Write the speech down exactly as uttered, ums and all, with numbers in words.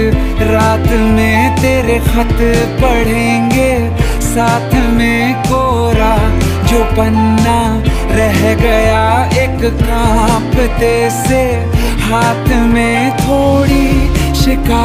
रात में तेरे खत पढ़ेंगे, साथ में कोरा जो पन्ना रह गया एक कांपते से हाथ में थोड़ी शिकायत।